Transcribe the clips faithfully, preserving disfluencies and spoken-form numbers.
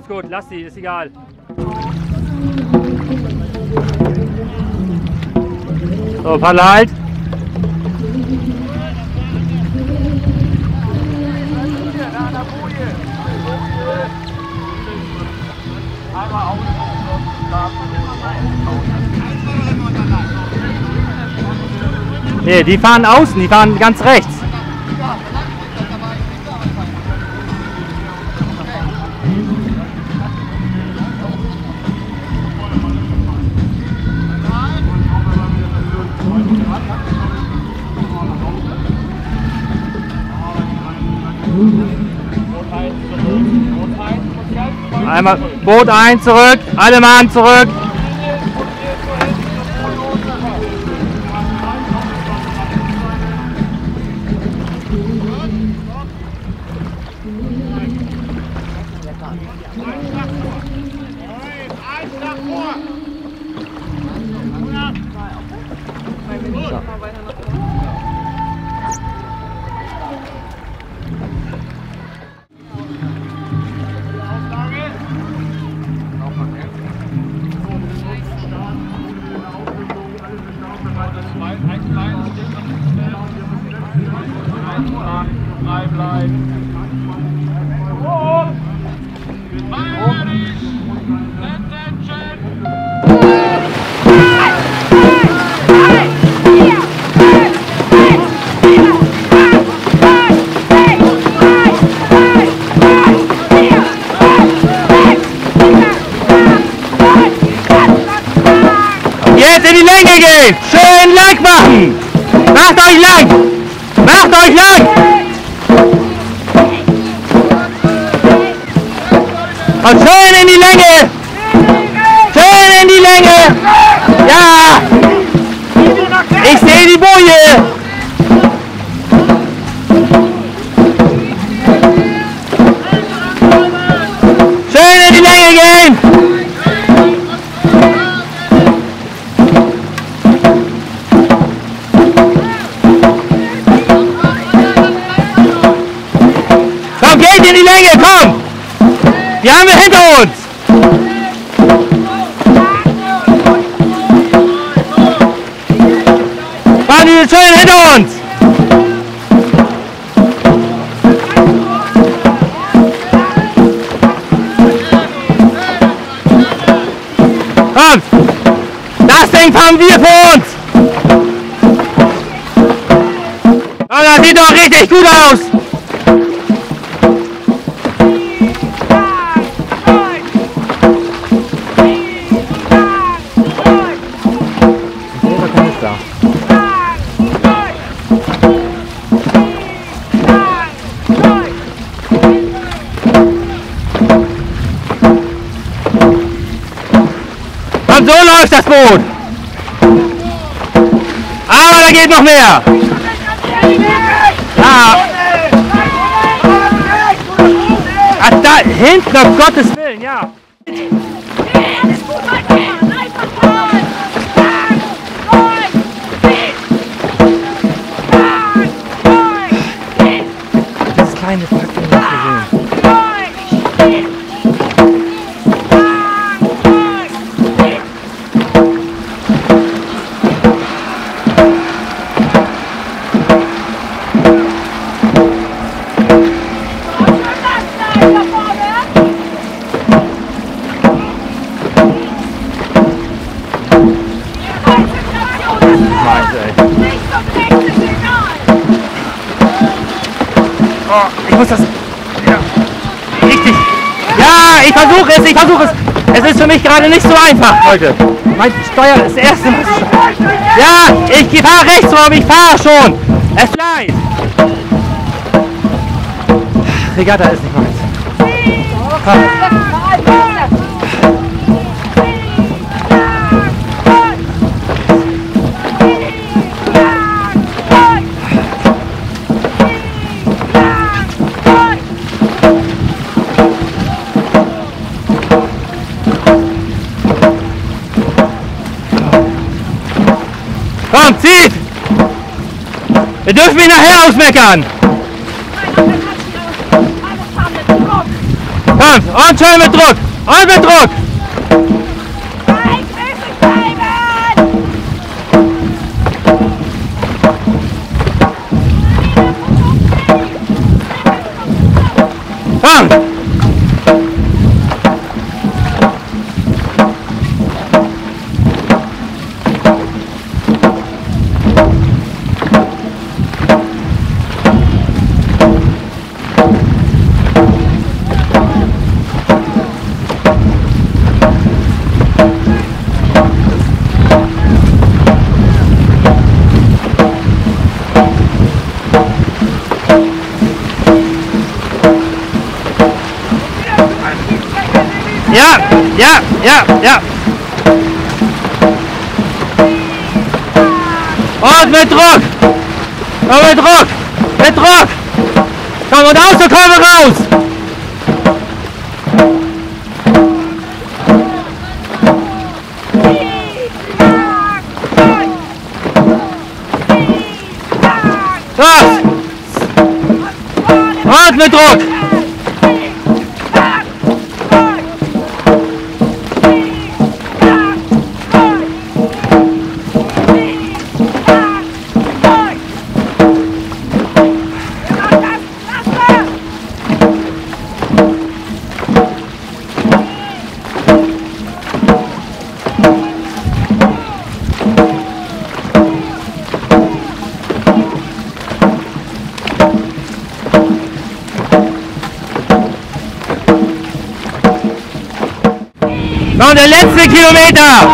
alles gut, lass die, ist egal. So, Paddel halt. Nee, die fahren außen, die fahren ganz rechts. Einmal Boot ein, zurück, alle Mann zurück. Schön lang machen! Macht euch lang! Macht euch lang! Und schön in die Länge! Schön in die Länge! Ja! Ich sehe die Boje! Schön in die Länge gehen! In die Länge, komm! Die haben wir hinter uns! Fahren die schön hinter uns! Kommt! Das Ding fahren wir vor uns! Oh, das sieht doch richtig gut aus! So läuft das Boot. Aber da geht noch mehr. Ja. Ach, da hinten, um Gottes Willen, ja. Das kleine Packen nicht gesehen. Oh, ich muss das... Ja. Richtig. Ja, ich versuche es, ich versuche es. Es ist für mich gerade nicht so einfach, Leute. Mein Steuer ist das erste Mal. Ja, ich fahre rechts rum, ich fahre schon. Es bleibt. Regatta ist nicht meins. Komm. Komm, zieht! Ihr dürft mich nachher ausmeckern! Komm! Und, und schön mit Druck. Und mit Druck. Komm. Ja, ja, ja, ja. Und mit Druck. Und mit Druck. Mit Druck. Komm, und aus der Kurve raus. Los. Und mit Druck. Noch der letzte Kilometer!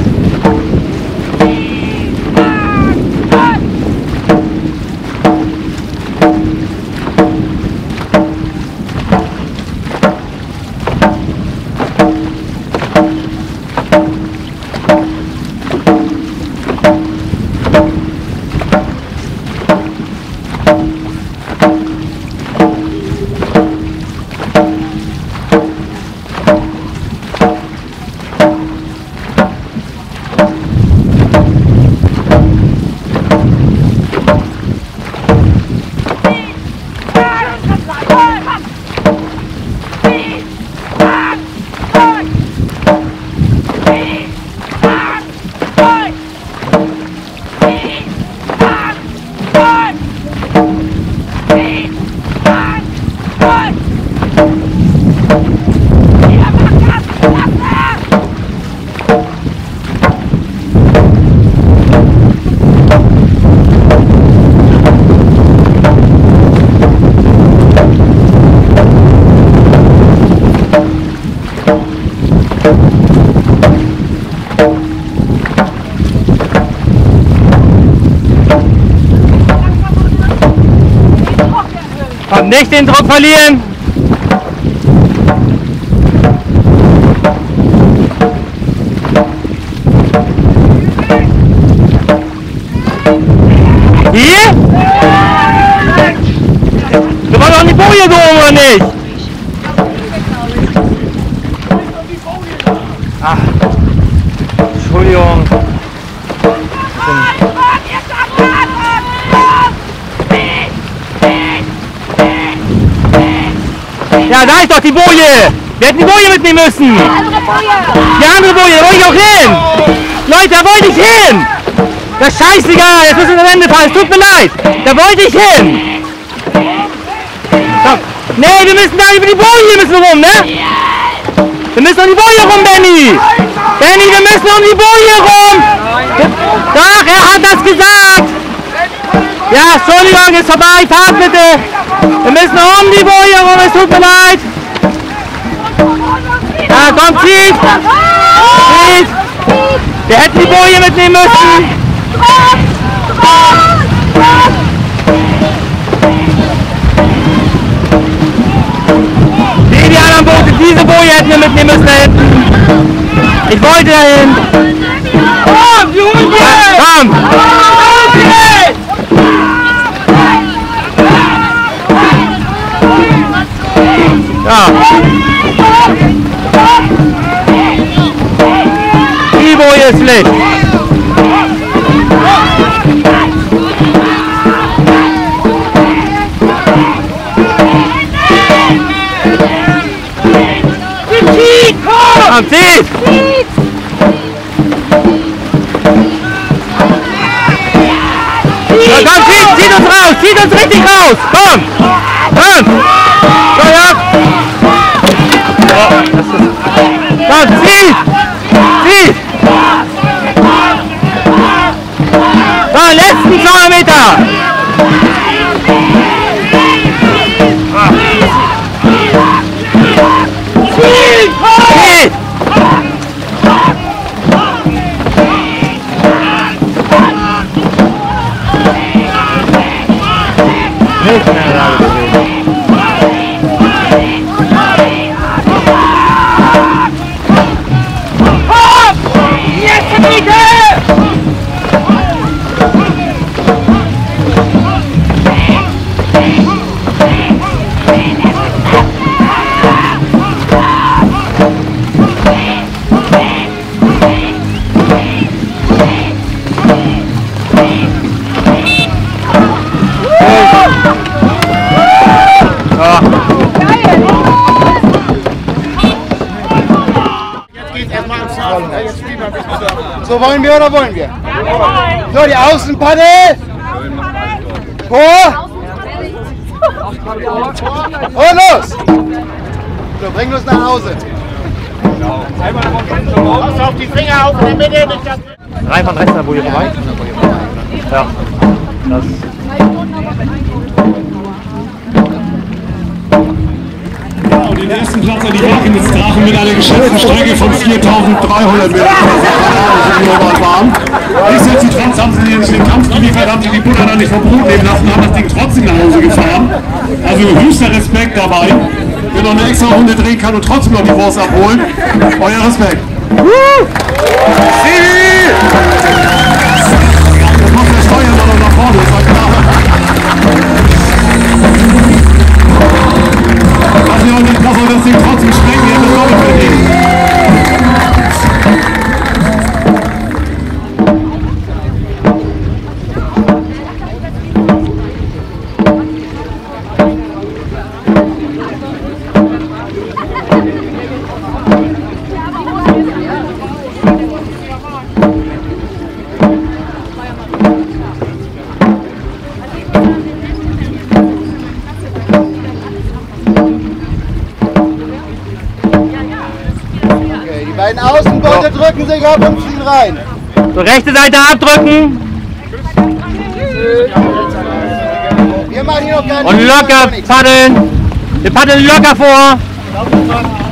Und nicht den Druck verlieren. Hier? Du warst doch an die Boje gehoben, oder nicht? Ach, Entschuldigung. Ja, da ist doch die Boje! Wir hätten die Boje mitnehmen müssen! Die andere Boje! Die andere Boje, da wollte ich auch hin! Leute, da wollte ich hin! Das ist scheißegal, jetzt müssen wir am Ende fahren, es tut mir leid! Da wollte ich hin! Komm. Nee, wir müssen da über die Boje müssen wir rum, ne? Wir müssen um die Boje rum, Benny! Benny, wir müssen um die Boje rum! Doch, er hat das gesagt! Ja, Entschuldigung, ist vorbei, fahrt bitte! Wir müssen um die Boje rum, es tut mir leid! Ja, komm, zieht! Zieht! Wir hätten die Boje mitnehmen müssen! Die, die anderen Boote, diese Boje hätten wir mitnehmen müssen da hinten! Ich wollte dahin! Komm, Junge! Komm! Ja. Die Boje ist Pflicht. Komm, zieht! So, komm, zieht, zieht uns raus, zieht uns richtig raus! Komm! Komm! So, ja! Oh, das ist... Komm, zieht! Zieht! So, letzten zweihundert Meter! Zieht! Zieht! Nicht mehr gerade bewegen. Jetzt bitte! So, wollen wir oder wollen wir? So, die Außenpaddel. Vor. Und los. So, bring uns nach Hause. Pass auf die Finger auf in der Mitte. Reinfahren rechts an der Boje vorbei. Ja. Das. Und den ersten Platz an die WAKENITZ Drachen mit einer geschätzten Strecke von viertausenddreihundert Metern. Nichtsdestotrotz haben sie nicht den Kampf geliefert, haben sie die Butter dann nicht vom Brot nehmen lassen, haben das Ding trotzdem nach Hause gefahren. Also höchster Respekt dabei. Wer noch eine extra Runde drehen kann und trotzdem noch die Wurst abholen, euer Respekt. Das macht der Steuer noch nach vorne, das war klar. Lass mich auch nicht passen, das Ding trotzdem sprengen, ihr habt das doppelt verdient. Die beiden Außenboote drücken sich ab und ziehen rein. So, rechte Seite abdrücken. Wir machen hier noch gar nicht. Und locker paddeln. Wir paddeln locker vor.